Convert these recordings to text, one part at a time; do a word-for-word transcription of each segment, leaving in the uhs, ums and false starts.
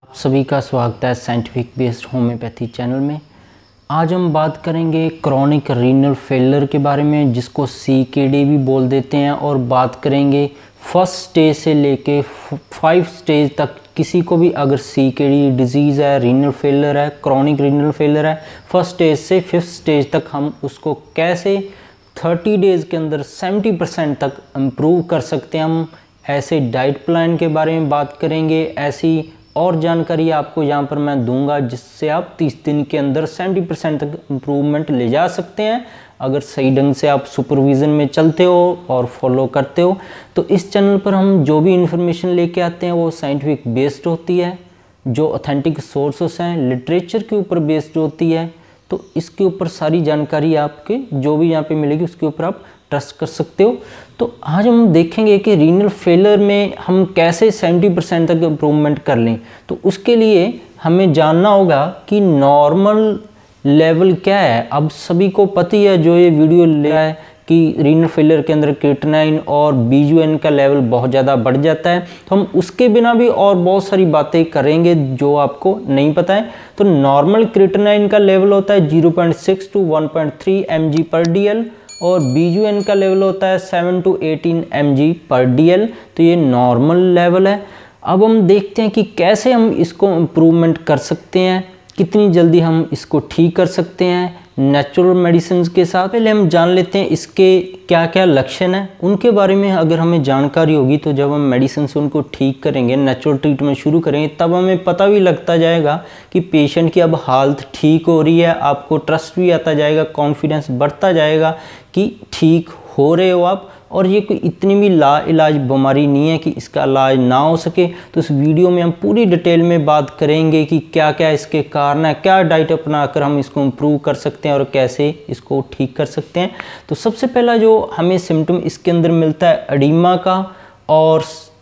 सभी का स्वागत है साइंटिफिक बेस्ड होम्योपैथी चैनल में। आज हम बात करेंगे क्रॉनिक रीनल फेलियर के बारे में, जिसको सी के डी भी बोल देते हैं, और बात करेंगे फर्स्ट स्टेज से लेके फाइव स्टेज तक। किसी को भी अगर सी के डी डिजीज़ है, रीनल फेलियर है, क्रॉनिक रीनल फेलियर है, फर्स्ट स्टेज से फिफ्थ स्टेज तक हम उसको कैसे थर्टी डेज़ के अंदर सेवेंटी परसेंट तक इम्प्रूव कर सकते हैं। हम ऐसे डाइट प्लान के बारे में बात करेंगे, ऐसी और जानकारी आपको यहाँ पर मैं दूंगा जिससे आप तीस दिन के अंदर सेवेंटी परसेंट तक इम्प्रूवमेंट ले जा सकते हैं, अगर सही ढंग से आप सुपरविज़न में चलते हो और फॉलो करते हो। तो इस चैनल पर हम जो भी इंफॉर्मेशन लेके आते हैं वो साइंटिफिक बेस्ड होती है, जो ऑथेंटिक सोर्सेस हैं लिटरेचर के ऊपर बेस्ड होती है। तो इसके ऊपर सारी जानकारी आपके जो भी यहाँ पे मिलेगी उसके ऊपर आप ट्रस्ट कर सकते हो। तो आज हम देखेंगे कि रीनल फेलियर में हम कैसे सेवेंटी परसेंट तक इम्प्रूवमेंट कर लें। तो उसके लिए हमें जानना होगा कि नॉर्मल लेवल क्या है। अब सभी को पता ही है जो ये वीडियो ले रहा है कि रीनल फेलियर के अंदर क्रिएटिनाइन और बीजूएन का लेवल बहुत ज़्यादा बढ़ जाता है। तो हम उसके बिना भी और बहुत सारी बातें करेंगे जो आपको नहीं पता है। तो नॉर्मल क्रिएटिनाइन का लेवल होता है zero point six to one point three M G per D L और बीजूएन का लेवल होता है seven to eighteen M G per D L. तो ये नॉर्मल लेवल है। अब हम देखते हैं कि कैसे हम इसको इम्प्रूवमेंट कर सकते हैं, कितनी जल्दी हम इसको ठीक कर सकते हैं नेचुरल मेडिसिन के साथ। पहले हम जान लेते हैं इसके क्या क्या लक्षण हैं। उनके बारे में अगर हमें जानकारी होगी तो जब हम मेडिसिन से उनको ठीक करेंगे, नेचुरल ट्रीटमेंट शुरू करेंगे, तब हमें पता भी लगता जाएगा कि पेशेंट की अब हालत ठीक हो रही है। आपको ट्रस्ट भी आता जाएगा, कॉन्फिडेंस बढ़ता जाएगा कि ठीक हो रहे हो आप, और ये कोई इतनी भी ला इलाज बीमारी नहीं है कि इसका इलाज ना हो सके। तो इस वीडियो में हम पूरी डिटेल में बात करेंगे कि क्या क्या इसके कारण है, क्या डाइट अपनाकर हम इसको इम्प्रूव कर सकते हैं और कैसे इसको ठीक कर सकते हैं। तो सबसे पहला जो हमें सिम्टम इसके अंदर मिलता है एडिमा का और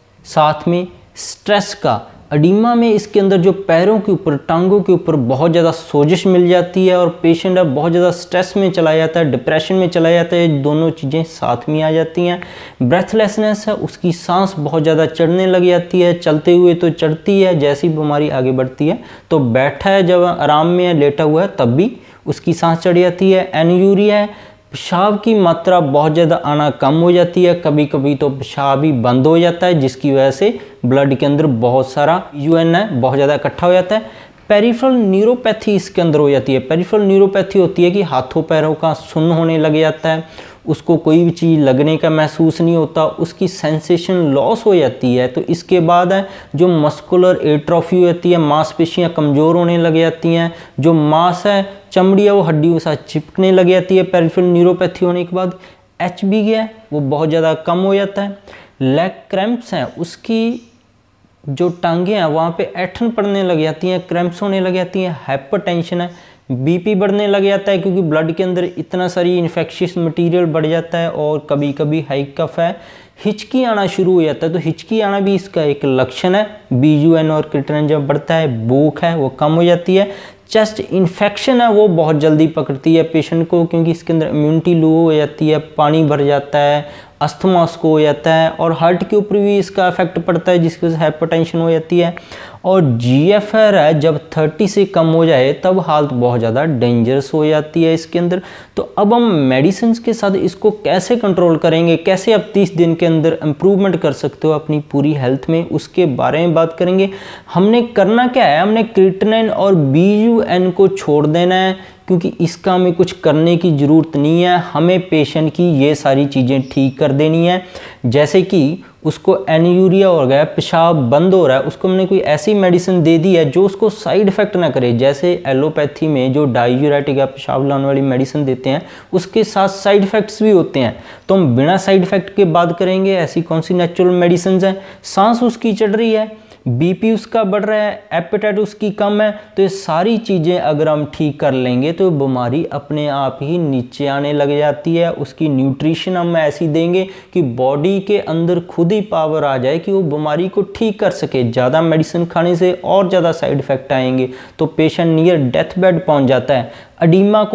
साथ में स्ट्रेस का। एडिमा में इसके अंदर जो पैरों के ऊपर, टांगों के ऊपर बहुत ज़्यादा सोजिश मिल जाती है और पेशेंट अब बहुत ज़्यादा स्ट्रेस में चला जाता है, डिप्रेशन में चला जाता है। दोनों चीज़ें साथ में आ जाती हैं। ब्रेथलेसनेस है, उसकी सांस बहुत ज़्यादा चढ़ने लग जाती है, चलते हुए तो चढ़ती है, जैसी बीमारी आगे बढ़ती है तो बैठा है, जब आराम में है, लेटा हुआ है, तब भी उसकी सांस चढ़ जाती है। एन्यूरिया है, पेशाब की मात्रा बहुत ज़्यादा आना कम हो जाती है, कभी कभी तो पेशाब ही बंद हो जाता है, जिसकी वजह से ब्लड के अंदर बहुत सारा यूएन है बहुत ज़्यादा इकट्ठा हो जाता है। पेरिफेरल न्यूरोपैथी इसके अंदर हो जाती है। पेरिफेरल न्यूरोपैथी होती है कि हाथों पैरों का सुन्न होने लग जाता है, उसको कोई भी चीज़ लगने का महसूस नहीं होता, उसकी सेंसेशन लॉस हो जाती है। तो इसके बाद है जो मस्कुलर एट्रोफी होती है, मांसपेशियां कमज़ोर होने लग जाती हैं, जो मांस है, चमड़ी है, वो हड्डियों के साथ चिपकने लग जाती है। पेरिफेरल न्यूरोपैथी होने के बाद एच बी है वो बहुत ज़्यादा कम हो जाता है। लेग क्रैम्प्स हैं, उसकी जो टांगें हैं वहाँ पे ऐठन पड़ने लग जाती हैं, क्रैम्प्स होने लग जाती हैं। हाइपरटेंशन है, बीपी बढ़ने लग जाता है क्योंकि ब्लड के अंदर इतना सारी इन्फेक्शियस मटेरियल बढ़ जाता है, और कभी कभी हाई कफ है, हिचकी आना शुरू हो जाता है। तो हिचकी आना भी इसका एक लक्षण है। बीजूएन और क्रिएटिनाइन जब बढ़ता है, भूख है वो कम हो जाती है। चेस्ट इन्फेक्शन है वो बहुत जल्दी पकड़ती है पेशेंट को, क्योंकि इसके अंदर इम्यूनिटी लो हो जाती है, पानी भर जाता है, अस्थमा उसको हो जाता है, और हार्ट के ऊपर भी इसका इफेक्ट पड़ता है, जिसकी वजह से हाइपरटेंशन हो जाती है। और जीएफआर है, जब थर्टी से कम हो जाए तब हालत बहुत ज़्यादा डेंजरस हो जाती है इसके अंदर। तो अब हम मेडिसिन के साथ इसको कैसे कंट्रोल करेंगे, कैसे आप तीस दिन के अंदर इम्प्रूवमेंट कर सकते हो अपनी पूरी हेल्थ में, उसके बारे में बात करेंगे। हमने करना क्या है, हमने क्रिएटिनाइन और बीजूएन को छोड़ देना है, क्योंकि इसका हमें कुछ करने की ज़रूरत नहीं है। हमें पेशेंट की ये सारी चीज़ें ठीक कर देनी है। जैसे कि उसको एन्यूरिया हो गया, पेशाब बंद हो रहा है, उसको हमने कोई ऐसी मेडिसिन दे दी है जो उसको साइड इफ़ेक्ट ना करे। जैसे एलोपैथी में जो डायूरेटिक या पेशाब लाने वाली मेडिसिन देते हैं उसके साथ साइड इफ़ेक्ट्स भी होते हैं, तो हम बिना साइड इफ़ेक्ट के बात करेंगे ऐसी कौन सी नेचुरल मेडिसिन हैं। सांस उसकी चढ़ रही है, बीपी उसका बढ़ रहा है, एपेटाइट उसकी कम है, तो ये सारी चीज़ें अगर हम ठीक कर लेंगे तो बीमारी अपने आप ही नीचे आने लग जाती है। उसकी न्यूट्रिशन हम ऐसी देंगे कि बॉडी के अंदर खुद ही पावर आ जाए कि वो बीमारी को ठीक कर सके। ज़्यादा मेडिसिन खाने से और ज़्यादा साइड इफ़ेक्ट आएंगे तो पेशेंट नियर डेथ बेड पहुंच जाता है। एडिमा को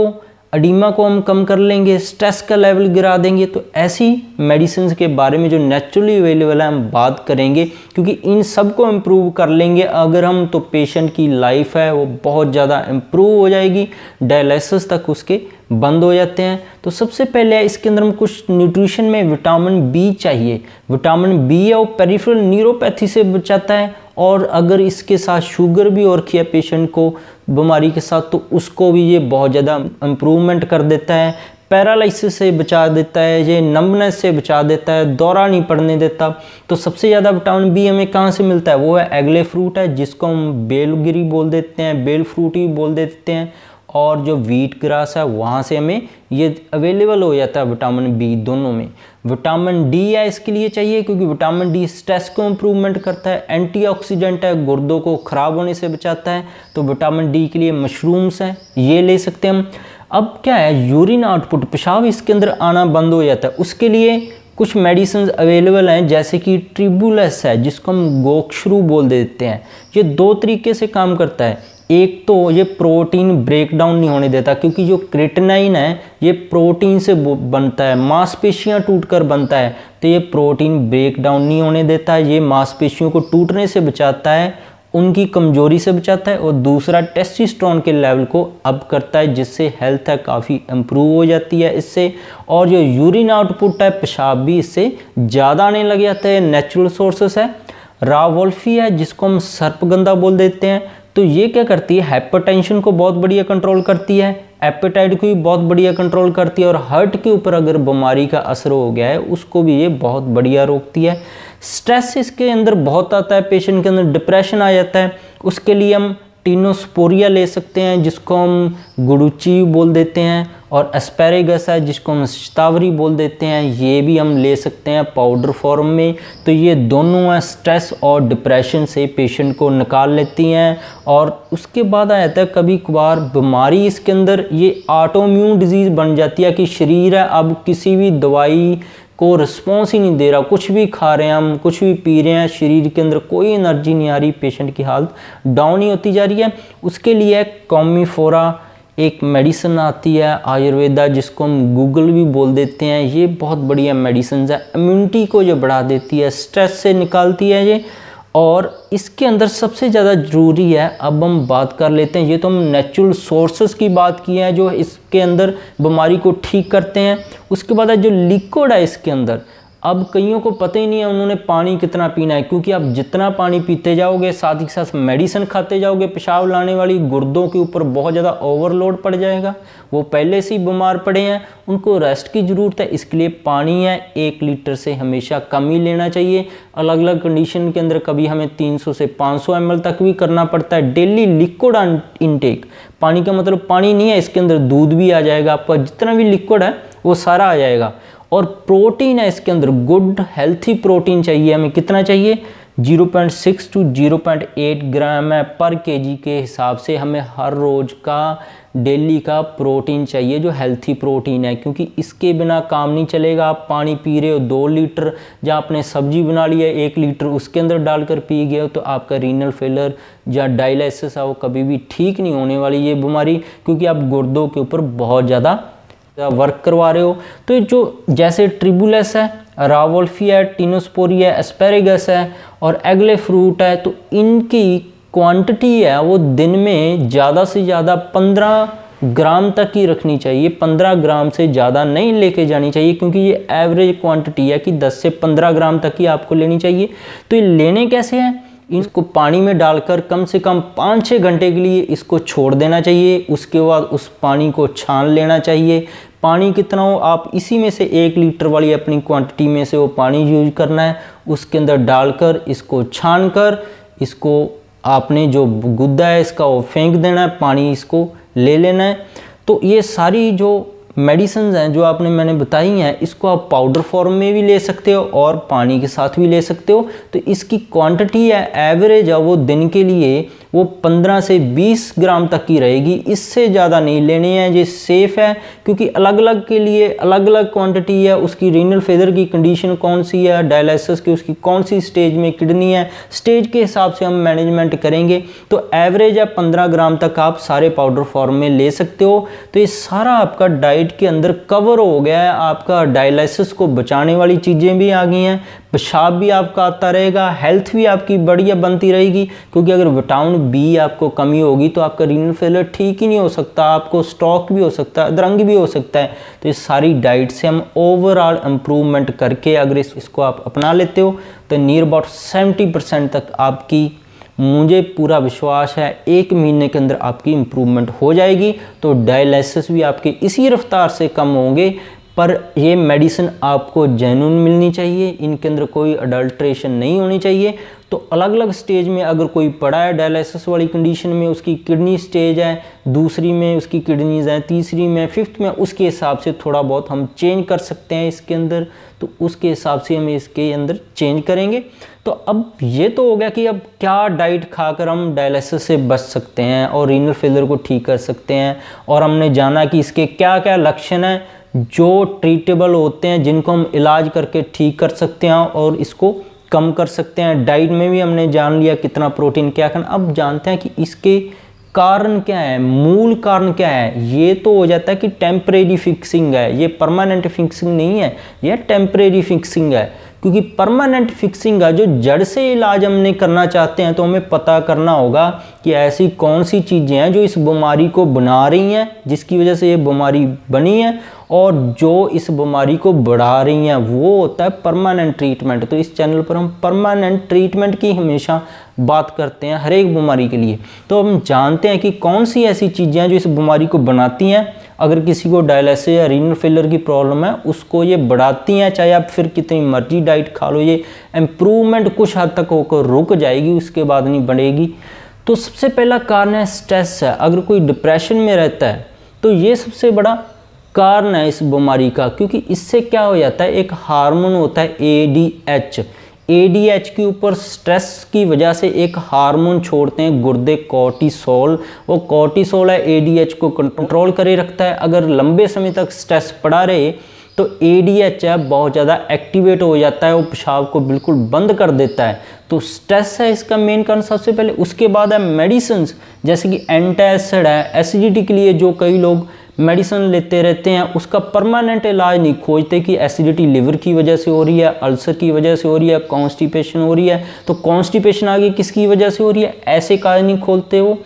एडिमा को हम कम कर लेंगे, स्ट्रेस का लेवल गिरा देंगे। तो ऐसी मेडिसिन के बारे में जो नेचुरली अवेलेबल है हम बात करेंगे, क्योंकि इन सब को इम्प्रूव कर लेंगे अगर हम, तो पेशेंट की लाइफ है वो बहुत ज़्यादा इम्प्रूव हो जाएगी, डायलिसिस तक उसके बंद हो जाते हैं। तो सबसे पहले इसके अंदर हम कुछ न्यूट्रिशन में विटामिन बी चाहिए। विटामिन बी है वो पेरिफेरल न्यूरोपैथी से बचाता है, और अगर इसके साथ शुगर भी और किया पेशेंट को बीमारी के साथ, तो उसको भी ये बहुत ज़्यादा इम्प्रूवमेंट कर देता है। पैरालिसिस से बचा देता है, ये नंबनेस से बचा देता है, दौरा नहीं पड़ने देता। तो सबसे ज़्यादा विटामिन बी हमें कहाँ से मिलता है, वो है एगले फ्रूट है, जिसको हम बेलगिरी बोल देते हैं, बेल फ्रूट ही बोल देते हैं, और जो व्हीट ग्रास है वहाँ से हमें ये अवेलेबल हो जाता है विटामिन बी दोनों में। विटामिन डी है इसके लिए चाहिए, क्योंकि विटामिन डी स्ट्रेस को इम्प्रूवमेंट करता है, एंटीऑक्सीडेंट है, गुर्दों को ख़राब होने से बचाता है। तो विटामिन डी के लिए मशरूम्स हैं, ये ले सकते हैं हम। अब क्या है, यूरिन आउटपुट, पेशाब इसके अंदर आना बंद हो जाता है, उसके लिए कुछ मेडिसिन अवेलेबल हैं, जैसे कि ट्रिबुलस है, जिसको हम गोक्षरू बोल देते हैं। ये दो तरीके से काम करता है। एक तो ये प्रोटीन ब्रेक डाउन नहीं होने देता, क्योंकि जो क्रेटिनाइन है ये प्रोटीन से बनता है, मांसपेशियां टूटकर बनता है, तो ये प्रोटीन ब्रेक डाउन नहीं होने देता है, ये मांसपेशियों को टूटने से बचाता है, उनकी कमजोरी से बचाता है। और दूसरा टेस्टोस्टेरोन के लेवल को अप करता है, जिससे हेल्थ है काफ़ी इम्प्रूव हो जाती है इससे। और जो यूरिन आउटपुट है, पेशाब भी इससे ज़्यादा आने लग जाता है। नेचुरल सोर्सेस है। रावोल्फी है, जिसको हम सर्पगंधा बोल देते हैं। तो ये क्या करती है, हाइपरटेंशन को बहुत बढ़िया कंट्रोल करती है, एपेटाइट को भी बहुत बढ़िया कंट्रोल करती है, और हार्ट के ऊपर अगर बीमारी का असर हो गया है उसको भी ये बहुत बढ़िया रोकती है। स्ट्रेस इसके अंदर बहुत आता है, पेशेंट के अंदर डिप्रेशन आ जाता है, उसके लिए हम टिनोस्पोरिया ले सकते हैं, जिसको हम गुड़ुची बोल देते हैं, और एस्पेरेगस है, जिसको हम शतावरी बोल देते हैं, ये भी हम ले सकते हैं पाउडर फॉर्म में। तो ये दोनों हैं स्ट्रेस और डिप्रेशन से पेशेंट को निकाल लेती हैं। और उसके बाद आ जाता है कभी कभार बीमारी इसके अंदर, ये ऑटोइम्यून डिजीज़ बन जाती है, कि शरीर है अब किसी भी दवाई को रिस्पॉन्स ही नहीं दे रहा, कुछ भी खा रहे हैं हम, कुछ भी पी रहे हैं, शरीर के अंदर कोई एनर्जी नहीं आ रही, पेशेंट की हालत डाउन ही होती जा रही है। उसके लिए कॉमीफोरा एक मेडिसिन आती है आयुर्वेदा, जिसको हम गूगल भी बोल देते हैं, ये बहुत बढ़िया मेडिसिन है, इम्यूनिटी को जो बढ़ा देती है, स्ट्रेस से निकालती है ये। और इसके अंदर सबसे ज़्यादा ज़रूरी है, अब हम बात कर लेते हैं, ये तो हम नेचुरल सोर्सेस की बात की है जो इसके अंदर बीमारी को ठीक करते हैं। उसके बाद है जो लिक्विड है इसके अंदर, अब कईयों को पता ही नहीं है उन्होंने पानी कितना पीना है, क्योंकि आप जितना पानी पीते जाओगे साथ ही साथ मेडिसिन खाते जाओगे, पेशाब लाने वाली गुर्दों के ऊपर बहुत ज़्यादा ओवरलोड पड़ जाएगा, वो पहले से ही बीमार पड़े हैं, उनको रेस्ट की ज़रूरत है। इसके लिए पानी है एक लीटर से हमेशा कम ही लेना चाहिए। अलग अलग कंडीशन के अंदर कभी हमें तीन सौ से पाँच सौ एम एल तक भी करना पड़ता है डेली लिक्विड इनटेक। पानी का मतलब पानी नहीं है, इसके अंदर दूध भी आ जाएगा, आपका जितना भी लिक्विड है वो सारा आ जाएगा। और प्रोटीन है इसके अंदर, गुड हेल्थी प्रोटीन चाहिए हमें, कितना चाहिए, zero point six to zero point eight gram है पर केजी के हिसाब से हमें हर रोज़ का डेली का प्रोटीन चाहिए, जो हेल्थी प्रोटीन है, क्योंकि इसके बिना काम नहीं चलेगा। आप पानी पी रहे हो दो लीटर, या आपने सब्जी बना ली है एक लीटर उसके अंदर डालकर पी गए हो, तो आपका रीनल फेलर या डायलिसिस है वो कभी भी ठीक नहीं होने वाली ये बीमारी, क्योंकि आप गुर्दों के ऊपर बहुत ज़्यादा वर्क करवा रहे हो। तो जो जैसे ट्रिबुलस है, रावोल्फी है, टिनोस्पोरिया है, एस्पेरेगस है और एगले फ्रूट है, तो इनकी क्वांटिटी है वो दिन में ज़्यादा से ज़्यादा पंद्रह ग्राम तक ही रखनी चाहिए, पंद्रह ग्राम से ज़्यादा नहीं लेके जानी चाहिए, क्योंकि ये एवरेज क्वांटिटी है कि दस से पंद्रह ग्राम तक ही आपको लेनी चाहिए। तो ये लेने कैसे हैं, इसको पानी में डालकर कम से कम पाँच छः घंटे के लिए इसको छोड़ देना चाहिए। उसके बाद उस पानी को छान लेना चाहिए। पानी कितना हो, आप इसी में से एक लीटर वाली अपनी क्वांटिटी में से वो पानी यूज करना है, उसके अंदर डालकर इसको छान कर इसको आपने जो गुद्दा है इसका वो फेंक देना है, पानी इसको ले लेना है। तो ये सारी जो मेडिसिन हैं जो आपने मैंने बताई हैं, इसको आप पाउडर फॉर्म में भी ले सकते हो और पानी के साथ भी ले सकते हो। तो इसकी क्वांटिटी है एवरेज है वो दिन के लिए वो पंद्रह से बीस ग्राम तक की रहेगी, इससे ज़्यादा नहीं लेनी है। ये सेफ़ है क्योंकि अलग अलग के लिए अलग अलग क्वांटिटी है, उसकी रीनल फेलियर की कंडीशन कौन सी है, डायलिसिस की उसकी कौन सी स्टेज में किडनी है, स्टेज के हिसाब से हम मैनेजमेंट करेंगे। तो एवरेज है पंद्रह ग्राम तक आप सारे पाउडर फॉर्म में ले सकते हो। तो ये सारा आपका डाइट के अंदर कवर हो गया है। आपका डायलिसिस को बचाने वाली चीज़ें भी आ गई हैं, पेशाब भी आपका आता रहेगा, हेल्थ भी आपकी बढ़िया बनती रहेगी। क्योंकि अगर विटामिन बी आपको कमी होगी तो आपका रीनल फेलियर ठीक ही नहीं हो सकता, आपको स्ट्रोक भी हो सकता है, अधरंग भी हो सकता है। तो ये सारी डाइट से हम ओवरऑल इम्प्रूवमेंट करके अगर इस, इसको आप अपना लेते हो तो नियर अबाउट सेवेंटी परसेंट तक आपकी, मुझे पूरा विश्वास है, एक महीने के अंदर आपकी इम्प्रूवमेंट हो जाएगी। तो डायलिसिस भी आपके इसी रफ्तार से कम होंगे। पर ये मेडिसिन आपको जेन्युइन मिलनी चाहिए, इनके अंदर कोई अडल्ट्रेशन नहीं होनी चाहिए। तो अलग अलग स्टेज में अगर कोई पड़ा है डायलिसिस वाली कंडीशन में, उसकी किडनी स्टेज है, दूसरी में उसकी किडनीज हैं, तीसरी में, फिफ्थ में, उसके हिसाब से थोड़ा बहुत हम चेंज कर सकते हैं इसके अंदर। तो उसके हिसाब से हम इसके अंदर चेंज करेंगे। तो अब ये तो हो गया कि अब क्या डाइट खाकर हम डायलिसिस से बच सकते हैं और रीनल फेलियर को ठीक कर सकते हैं। और हमने जाना कि इसके क्या क्या लक्षण हैं जो ट्रीटेबल होते हैं, जिनको हम इलाज करके ठीक कर सकते हैं और इसको कम कर सकते हैं। डाइट में भी हमने जान लिया कितना प्रोटीन क्या खाना। अब जानते हैं कि इसके कारण क्या है, मूल कारण क्या है। ये तो हो जाता है कि टेम्परेरी फिक्सिंग है, ये परमानेंट फिक्सिंग नहीं है, ये टेम्परेरी फिक्सिंग है। क्योंकि परमानेंट फिक्सिंग का जो जड़ से इलाज हमने करना चाहते हैं तो हमें पता करना होगा कि ऐसी कौन सी चीज़ें हैं जो इस बीमारी को बना रही हैं, जिसकी वजह से ये बीमारी बनी है, और जो इस बीमारी को बढ़ा रही हैं, वो होता है परमानेंट ट्रीटमेंट। तो इस चैनल पर हम परमानेंट ट्रीटमेंट की हमेशा बात करते हैं हर एक बीमारी के लिए। तो हम जानते हैं कि कौन सी ऐसी चीज़ें हैं जो इस बीमारी को बनाती हैं। अगर किसी को डायलिसिस या रीनल फेलियर की प्रॉब्लम है उसको ये बढ़ाती हैं, चाहे आप फिर कितनी मर्जी डाइट खा लो, ये इम्प्रूवमेंट कुछ हद तक होकर रुक जाएगी, उसके बाद नहीं बढ़ेगी। तो सबसे पहला कारण है स्ट्रेस है। अगर कोई डिप्रेशन में रहता है तो ये सबसे बड़ा कारण है इस बीमारी का। क्योंकि इससे क्या हो जाता है, एक हार्मोन होता है A D H, A D H के ऊपर स्ट्रेस की वजह से एक हार्मोन छोड़ते हैं गुर्दे, कोर्टिसोल। वो कोर्टिसोल है ए डी एच को कंट्रोल करे रखता है। अगर लंबे समय तक स्ट्रेस पड़ा रहे तो ए डी एच है बहुत ज़्यादा एक्टिवेट हो जाता है, वो पेशाब को बिल्कुल बंद कर देता है। तो स्ट्रेस है इसका मेन कारण सबसे पहले। उसके बाद है मेडिसिन, जैसे कि एंटासिड है, एसिडिटी के लिए जो कई लोग मेडिसिन लेते रहते हैं, उसका परमानेंट इलाज नहीं खोजते कि एसिडिटी लिवर की वजह से हो रही है, अल्सर की वजह से हो रही है, कॉन्स्टिपेशन हो रही है। तो कॉन्स्टिपेशन आगे किसकी वजह से हो रही है, ऐसे कारण नहीं खोलते वो।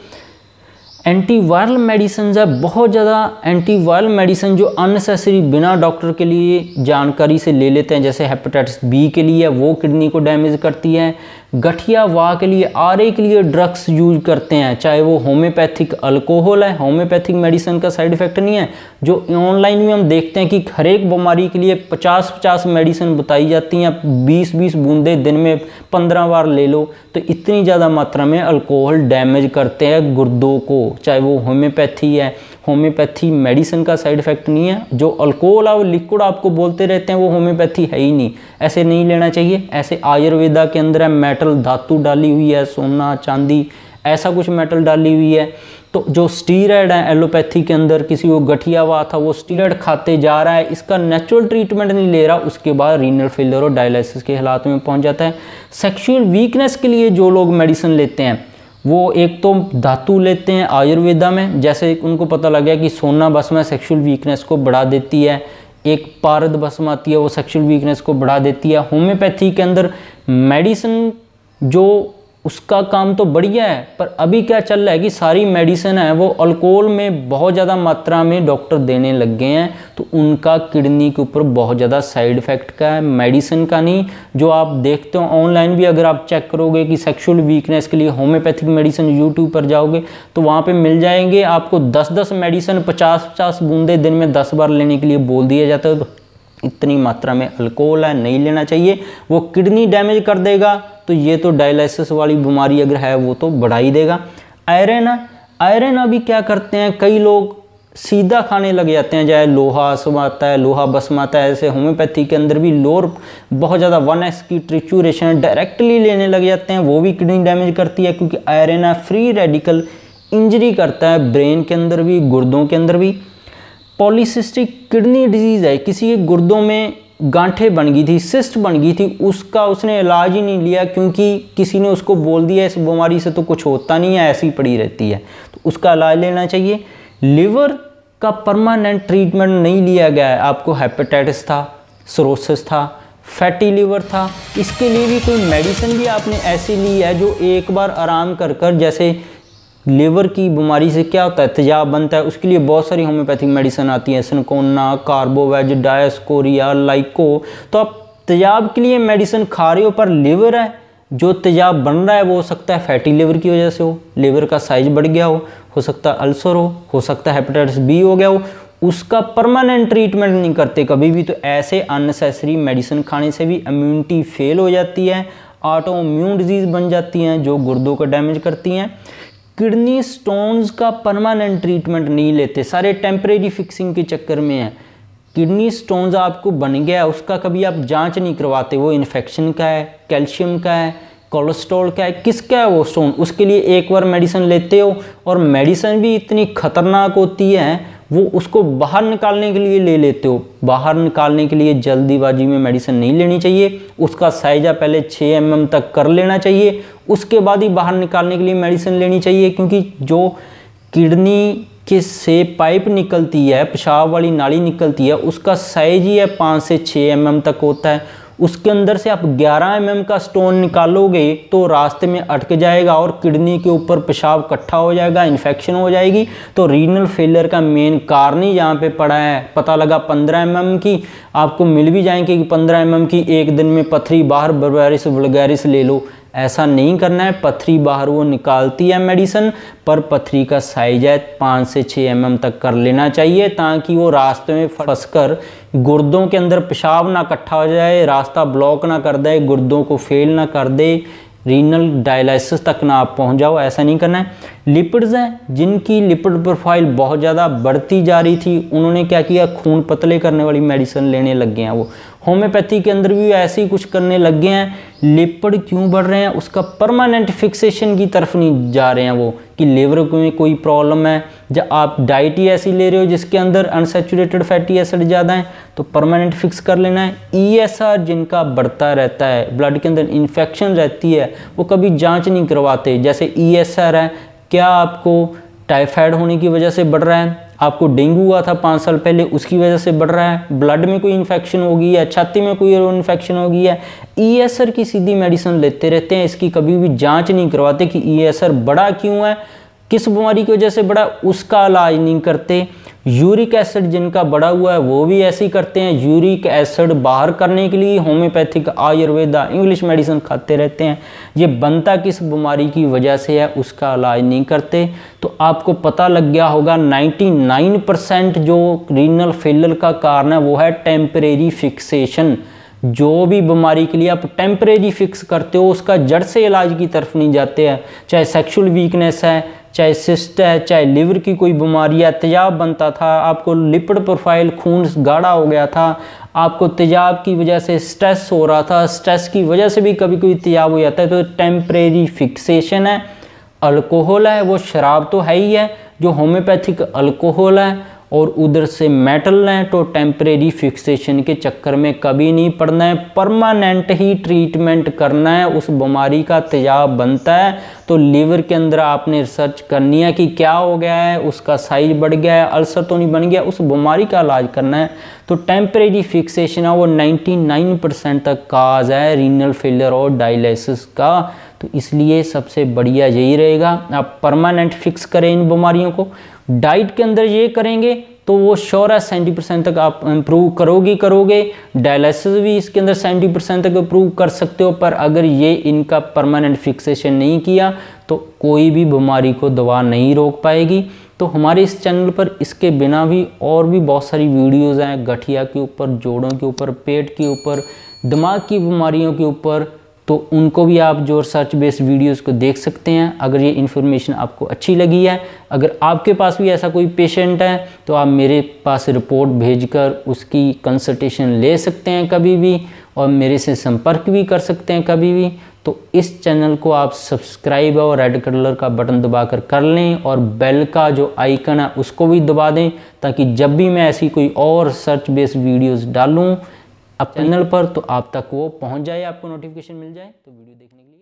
एंटीवायरल मेडिसिन है, बहुत ज़्यादा एंटीवायरल मेडिसिन जो अननेसेसरी बिना डॉक्टर के लिए जानकारी से ले लेते हैं, जैसे हेपेटाइटिस बी के लिए वो किडनी को डैमेज करती है। गठिया वाह के लिए, आर ए के लिए ड्रग्स यूज करते हैं, चाहे वो होम्योपैथिक अल्कोहल है, होम्योपैथिक मेडिसिन का साइड इफेक्ट नहीं है। जो ऑनलाइन में हम देखते हैं कि हर एक बीमारी के लिए पचास पचास मेडिसिन बताई जाती हैं, बीस बीस बूंदे दिन में पंद्रह बार ले लो। तो इतनी ज़्यादा मात्रा में अल्कोहल डैमेज करते हैं गुर्दों को, चाहे वो होम्योपैथी है। होम्योपैथी मेडिसिन का साइड इफेक्ट नहीं है। जो अल्कोहल और लिक्विड आपको बोलते रहते हैं वो होम्योपैथी है ही नहीं, ऐसे नहीं लेना चाहिए। ऐसे आयुर्वेदा के अंदर है मेटल धातु डाली हुई है, सोना चांदी ऐसा कुछ मेटल डाली हुई है। तो जो स्टीरॉयड है एलोपैथी के अंदर, किसी को गठिया हुआ था वो स्टीरॉयड खाते जा रहा है, इसका नेचुरल ट्रीटमेंट नहीं ले रहा, उसके बाद रीनल फेलियर और डायलिसिस के हालात में पहुंच जाता है। सेक्सुअल वीकनेस के लिए जो लोग मेडिसिन लेते हैं वो एक तो धातु लेते हैं आयुर्वेदा में, जैसे उनको पता लग गया कि सोना भस्म सेक्सुअल वीकनेस को बढ़ा देती है, एक पारद भस्म आती है वो सेक्सुअल वीकनेस को बढ़ा देती है। होम्योपैथी के अंदर मेडिसिन जो उसका काम तो बढ़िया है, पर अभी क्या चल रहा है कि सारी मेडिसिन है वो अल्कोहल में बहुत ज़्यादा मात्रा में डॉक्टर देने लग गए हैं। तो उनका किडनी के ऊपर बहुत ज़्यादा साइड इफ़ेक्ट का है, मेडिसिन का नहीं। जो आप देखते हो ऑनलाइन भी अगर आप चेक करोगे कि सेक्सुअल वीकनेस के लिए होम्योपैथिक मेडिसिन यूट्यूब पर जाओगे तो वहाँ पे मिल जाएंगे आपको दस दस मेडिसिन पचास पचास बूंदे दिन में दस बार लेने के लिए बोल दिया जाता है। तो इतनी मात्रा में अल्कोहल है, नहीं लेना चाहिए, वो किडनी डैमेज कर देगा। तो ये तो डायलिसिस वाली बीमारी अगर है वो तो बढ़ा ही देगा। आयरन है, आयरन अभी क्या करते हैं कई लोग सीधा खाने लग जाते हैं, चाहे लोहा सब आता है, लोहा भस्म आता है, ऐसे होम्योपैथी के अंदर भी लोर बहुत ज़्यादा वन एक्स की ट्रिचुरेशन डायरेक्टली लेने लग जाते हैं, वो भी किडनी डैमेज करती है क्योंकि आयरन है, फ्री रेडिकल इंजरी करता है ब्रेन के अंदर भी, गुर्दों के अंदर भी। पॉलीसिस्टिक किडनी डिजीज़ है, किसी के गुर्दों में गांठें बन गई थी, सिस्ट बन गई थी, उसका उसने इलाज ही नहीं लिया क्योंकि किसी ने उसको बोल दिया इस बीमारी से तो कुछ होता नहीं है, ऐसी पड़ी रहती है, तो उसका इलाज लेना चाहिए। लिवर का परमानेंट ट्रीटमेंट नहीं लिया गया है, आपको हेपेटाइटिस था, सिरोसिस था, फैटी लिवर था, इसके लिए भी कोई मेडिसिन भी आपने ऐसी ली है जो एक बार आराम कर कर, जैसे लिवर की बीमारी से क्या होता है तेजाब बनता है, उसके लिए बहुत सारी होम्योपैथिक मेडिसिन आती हैं, सनकोना, कार्बोवेज, डायस्कोरिया, लाइको। तो आप तेजाब के लिए मेडिसिन खा रहे हो, पर लिवर है जो तेजाब बन रहा है वो हो सकता है फैटी लिवर की वजह से हो, लिवर का साइज बढ़ गया हो हो सकता है अल्सर हो हो सकता है हेपेटाइटिस बी हो गया हो, उसका परमानेंट ट्रीटमेंट नहीं करते कभी भी। तो ऐसे अननेसेसरी मेडिसिन खाने से भी इम्यूनिटी फेल हो जाती है, ऑटो इम्यून डिजीज़ बन जाती हैं जो गुर्दों को डैमेज करती हैं। किडनी स्टोन्स का परमानेंट ट्रीटमेंट नहीं लेते, सारे टेम्परेरी फिक्सिंग के चक्कर में है। किडनी स्टोन्स आपको बन गया, उसका कभी आप जांच नहीं करवाते, वो इन्फेक्शन का है, कैल्शियम का है, कोलेस्ट्रॉल का है, किसका है वो स्टोन, उसके लिए एक बार मेडिसिन लेते हो और मेडिसिन भी इतनी खतरनाक होती है, वो उसको बाहर निकालने के लिए ले लेते हो। बाहर निकालने के लिए जल्दीबाजी में मेडिसिन नहीं लेनी चाहिए, उसका साइजा पहले छः एम एम तक कर लेना चाहिए, उसके बाद ही बाहर निकालने के लिए मेडिसिन लेनी चाहिए। क्योंकि जो किडनी के से पाइप निकलती है, पेशाब वाली नाली निकलती है, उसका साइज ही है पाँच से छः एम एम तक होता है। उसके अंदर से आप ग्यारह एम एम का स्टोन निकालोगे तो रास्ते में अटक जाएगा और किडनी के ऊपर पेशाब इकट्ठा हो जाएगा, इन्फेक्शन हो जाएगी। तो रीनल फेलियर का मेन कारण ही यहाँ पे पड़ा है। पता लगा पंद्रह एम एम की आपको मिल भी जाएंगे कि पंद्रह एम एम की एक दिन में पथरी बाहर बर्बेरिस वल्गैरिस ले लो, ऐसा नहीं करना है। पथरी बाहर वो निकालती है मेडिसिन, पर पथरी का साइज है पाँच से छः एम एम तक कर लेना चाहिए ताकि वो रास्ते में फंसकर गुर्दों के अंदर पेशाब ना इकट्ठा हो जाए, रास्ता ब्लॉक ना कर दे, गुर्दों को फेल ना कर दे, रीनल डायलिसिस तक ना आप पहुंच जाओ, ऐसा नहीं करना है। लिपिड्स हैं जिनकी लिपिड प्रोफाइल बहुत ज़्यादा बढ़ती जा रही थी, उन्होंने क्या किया, खून पतले करने वाली मेडिसिन लेने लग गए हैं। वो होम्योपैथी के अंदर भी ऐसे ही कुछ करने लग गए हैं। लिपिड क्यों बढ़ रहे हैं, उसका परमानेंट फिक्सेशन की तरफ नहीं जा रहे हैं वो, कि लिवर में कोई प्रॉब्लम है, जब आप डाइट ही ऐसी ले रहे हो जिसके अंदर अनसैचुरेटेड फैटी एसिड ज़्यादा है तो परमानेंट फिक्स कर लेना है। ई एस आर जिनका बढ़ता रहता है, ब्लड के अंदर इन्फेक्शन रहती है, वो कभी जांच नहीं करवाते। जैसे ई एस आर है, क्या आपको टाइफाइड होने की वजह से बढ़ रहा है, आपको डेंगू हुआ था पाँच साल पहले उसकी वजह से बढ़ रहा है, ब्लड में कोई इन्फेक्शन हो गई है, छाती में कोई इन्फेक्शन हो गई है, ई एस आर की सीधी मेडिसिन लेते रहते हैं, इसकी कभी भी जांच नहीं करवाते कि ई एस आर बढ़ा क्यों है, किस बीमारी की वजह से बढ़ा, उसका इलाज नहीं करते। यूरिक एसिड जिनका बढ़ा हुआ है वो भी ऐसे ही करते हैं, यूरिक एसिड बाहर करने के लिए होम्योपैथिक, आयुर्वेदा, इंग्लिश मेडिसिन खाते रहते हैं। ये बनता किस बीमारी की वजह से है उसका इलाज नहीं करते। तो आपको पता लग गया होगा निन्यानवे परसेंट जो रीनल फेलियर का कारण है वो है टेम्परेरी फिक्सेशन। जो भी बीमारी के लिए आप टेम्परेरी फिक्स करते हो उसका जड़ से इलाज की तरफ नहीं जाते हैं। चाहे सेक्सुअल वीकनेस है, चाहे सिस्ट है, चाहे लिवर की कोई बीमारी है, तेजाब बनता था, आपको लिपिड प्रोफाइल खून गाढ़ा हो गया था, आपको तेजाब की वजह से स्ट्रेस हो रहा था, स्ट्रेस की वजह से भी कभी कभी तेजाब हो जाता है, तो टेम्परेरी फिक्सेशन है। अल्कोहल है, वो शराब तो है ही है, जो होम्योपैथिक अल्कोहल है, और उधर से मेटल है, तो टेम्परेरी फिक्सेशन के चक्कर में कभी नहीं पड़ना है, परमानेंट ही ट्रीटमेंट करना है। उस बीमारी का तेजाब बनता है तो लिवर के अंदर आपने रिसर्च करनी है कि क्या हो गया है, उसका साइज बढ़ गया है, अल्सर तो नहीं बन गया, उस बीमारी का इलाज करना है। तो टेम्परेरी फिक्सेशन है वो निन्यानवे परसेंट तक काज है रीनल फेलियर और डायलिसिस का। तो इसलिए सबसे बढ़िया यही रहेगा, आप परमानेंट फिक्स करें इन बीमारियों को। डाइट के अंदर ये करेंगे तो वो श्योर है सेवेंटी परसेंट तक आप इम्प्रूव करोगे करोगे डायलिसिस भी इसके अंदर सेवेंटी परसेंट तक इम्प्रूव कर सकते हो। पर अगर ये इनका परमानेंट फिक्सेशन नहीं किया तो कोई भी बीमारी को दवा नहीं रोक पाएगी। तो हमारे इस चैनल पर इसके बिना भी और भी बहुत सारी वीडियोज़ हैं, गठिया के ऊपर, जोड़ों के ऊपर, पेट के ऊपर, दिमाग की बीमारियों के ऊपर, तो उनको भी आप जो रिसर्च बेस्ड वीडियोस को देख सकते हैं। अगर ये इन्फॉर्मेशन आपको अच्छी लगी है, अगर आपके पास भी ऐसा कोई पेशेंट है तो आप मेरे पास रिपोर्ट भेजकर उसकी कंसल्टेशन ले सकते हैं कभी भी, और मेरे से संपर्क भी कर सकते हैं कभी भी। तो इस चैनल को आप सब्सक्राइब और रेड कलर का बटन दबाकर कर लें, और बेल का जो आइकन है उसको भी दबा दें, ताकि जब भी मैं ऐसी कोई और सर्च बेस्ड वीडियोस डालूं अब चैनल पर तो आप तक वो पहुंच जाए, आपको नोटिफिकेशन मिल जाए। तो वीडियो देखने के लिए